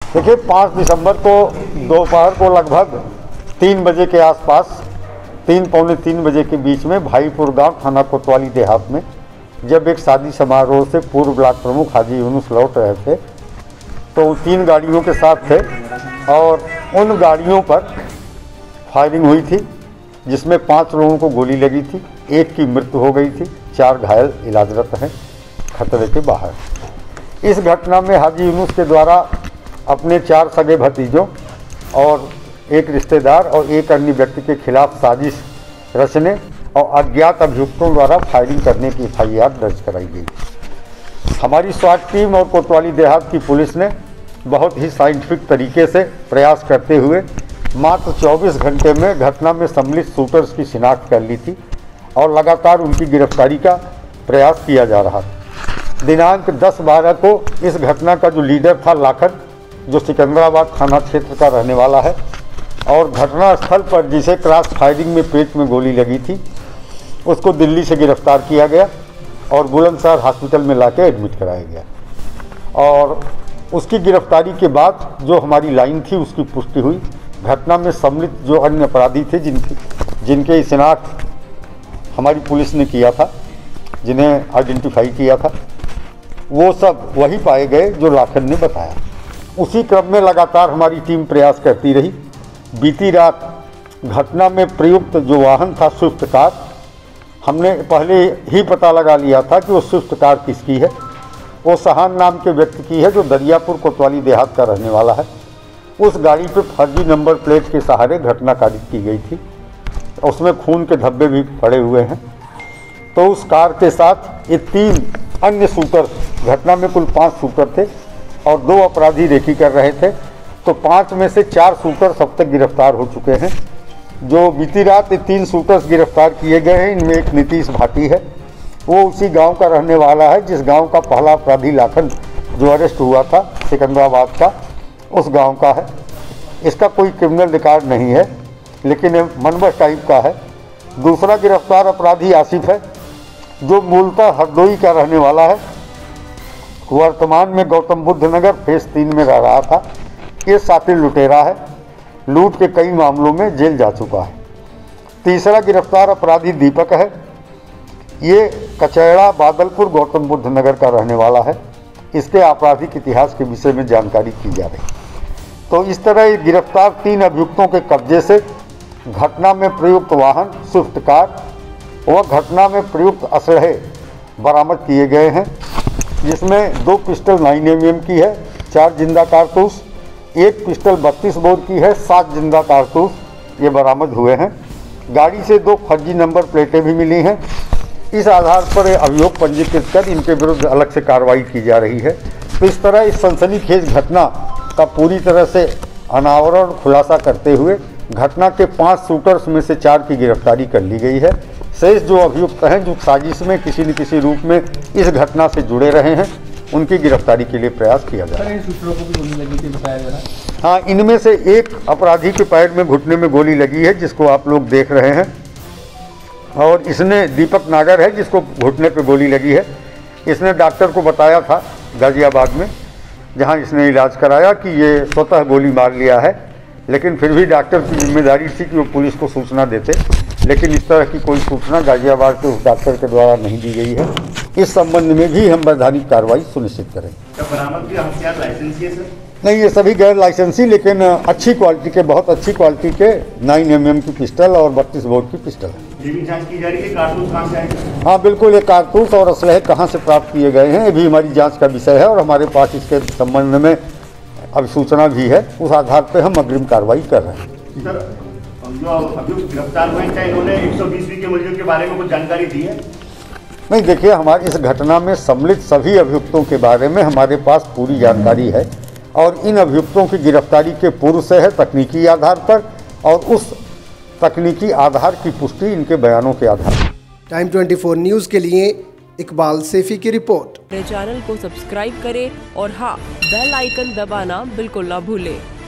देखिए 5 दिसंबर को दोपहर को लगभग 3 बजे के आसपास 3-3:45 बजे के बीच में भाईपुर गांव थाना कोतवाली देहात में जब एक शादी समारोह से पूर्व ब्लॉक प्रमुख हाजी यूनुस लौट रहे थे तो 3 गाड़ियों के साथ थे और उन गाड़ियों पर फायरिंग हुई थी जिसमें 5 लोगों को गोली लगी थी, 1 की मृत्यु हो गई थी, 4 घायल इलाजरत हैं खतरे के बाहर। इस घटना में हाजी यूनुस के द्वारा अपने 4 सगे भतीजों और 1 रिश्तेदार और 1 अन्य व्यक्ति के खिलाफ साजिश रचने और अज्ञात अभियुक्तों द्वारा फायरिंग करने की FIR दर्ज कराई गई। हमारी स्वाट टीम और कोतवाली देहात की पुलिस ने बहुत ही साइंटिफिक तरीके से प्रयास करते हुए मात्र 24 घंटे में घटना में सम्मिलित शूटर्स की शिनाख्त कर ली थी और लगातार उनकी गिरफ्तारी का प्रयास किया जा रहा था। दिनांक 10/12 को इस घटना का जो लीडर था लाखन, जो सिकंदराबाद थाना क्षेत्र का रहने वाला है और घटनास्थल पर जिसे क्रॉस फायरिंग में पेट में गोली लगी थी, उसको दिल्ली से गिरफ्तार किया गया और बुलंदशहर हॉस्पिटल में लाके एडमिट कराया गया। और उसकी गिरफ्तारी के बाद जो हमारी लाइन थी उसकी पुष्टि हुई। घटना में सम्मिलित जो अन्य अपराधी थे जिनके शिनाख्त हमारी पुलिस ने किया था, जिन्हें आइडेंटिफाई किया था, वो सब वही पाए गए जो लाखन ने बताया। उसी क्रम में लगातार हमारी टीम प्रयास करती रही। बीती रात घटना में प्रयुक्त जो वाहन था स्विफ्ट कार, हमने पहले ही पता लगा लिया था कि वो स्विफ्ट कार किसकी है। वो सहान नाम के व्यक्ति की है जो दरियापुर कोतवाली देहात का रहने वाला है। उस गाड़ी पे फर्जी नंबर प्लेट के सहारे घटना कारित की गई थी, उसमें खून के धब्बे भी पड़े हुए हैं। तो उस कार के साथ ये 3 अन्य शूटर, घटना में कुल 5 शूटर थे और 2 अपराधी रेकी कर रहे थे। तो 5 में से 4 शूटर अब तक गिरफ्तार हो चुके हैं। जो बीती रात 3 शूटर्स गिरफ्तार किए गए हैं, इनमें एक नीतीश भाटी है, वो उसी गांव का रहने वाला है जिस गांव का पहला अपराधी लाखन जो अरेस्ट हुआ था सिकंदराबाद का, उस गांव का है। इसका कोई क्रिमिनल रिकॉर्ड नहीं है लेकिन मनबस टाइप का है। दूसरा गिरफ्तार अपराधी आसिफ है जो मूलतः हरदोई का रहने वाला है, वर्तमान में गौतम बुद्ध नगर फेज 3 में रह रहा था। ये शातिर लुटेरा है, लूट के कई मामलों में जेल जा चुका है। तीसरा गिरफ्तार अपराधी दीपक है, ये कचैड़ा बादलपुर गौतम बुद्ध नगर का रहने वाला है। इसके आपराधिक इतिहास के विषय में जानकारी की जा रही। तो इस तरह गिरफ्तार 3 अभियुक्तों के कब्जे से घटना में प्रयुक्त वाहन स्विफ्ट कार व घटना में प्रयुक्त असलहे बरामद किए गए हैं, जिसमें 2 पिस्टल 9mm की है, 4 जिंदा कारतूस, 1 पिस्टल 32 बोर की है, 7 जिंदा कारतूस ये बरामद हुए हैं। गाड़ी से 2 फर्जी नंबर प्लेटें भी मिली हैं। इस आधार पर अभियोग पंजीकृत कर इनके विरुद्ध अलग से कार्रवाई की जा रही है। तो इस तरह इस सनसनीखेज घटना का पूरी तरह से अनावरण खुलासा करते हुए घटना के 5 शूटर्स में से 4 की गिरफ्तारी कर ली गई है। शेष जो अभियुक्त हैं जो साजिश में किसी न किसी रूप में इस घटना से जुड़े रहे हैं, उनकी गिरफ्तारी के लिए प्रयास किया जा रहा है। हाँ, इनमें से एक अपराधी के पैर में घुटने में गोली लगी है जिसको आप लोग देख रहे हैं, और इसने दीपक नागर है जिसको घुटने पे गोली लगी है। इसने डॉक्टर को बताया था गाजियाबाद में जहां इसने इलाज कराया कि ये स्वतः गोली मार लिया है, लेकिन फिर भी डॉक्टर की जिम्मेदारी थी कि वो पुलिस को सूचना देते, लेकिन इस तरह की कोई सूचना गाजियाबाद के उस डॉक्टर के द्वारा नहीं दी गई है। इस संबंध में भी हम वैधानिक कार्रवाई सुनिश्चित करेंगे। बरामद हथियार लाइसेंसी है सर? नहीं, ये सभी गैर लाइसेंसी लेकिन अच्छी क्वालिटी के, बहुत अच्छी क्वालिटी के 9mm की पिस्टल और 32 बोर की पिस्टल है। ये भी जांच की जा रही है कारतूस कहाँ से आए? हाँ बिल्कुल, ये कारतूस और असलहे कहाँ से प्राप्त किए गए हैं ये भी हमारी जांच का विषय है और हमारे पास इसके संबंध में अभिसूचना भी है। उस आधार पर हम अग्रिम कार्रवाई कर रहे हैं। सर, जो अभियुक्त गिरफ्तार हुए हैं इन्होंने 120 के मुलजिम के बारे में कुछ जानकारी दी है? नहीं, देखिए हमारी इस घटना में सम्मिलित सभी अभियुक्तों के बारे में हमारे पास पूरी जानकारी है और इन अभियुक्तों की गिरफ्तारी के पूर्व से है तकनीकी आधार पर, और उस तकनीकी आधार की पुष्टि इनके बयानों के आधार पर। टाइम 24 न्यूज़ के लिए इकबाल सेफी की रिपोर्ट। मेरे चैनल को सब्सक्राइब करें और हाँ, बेल आइकन दबाना बिल्कुल ना भूलें।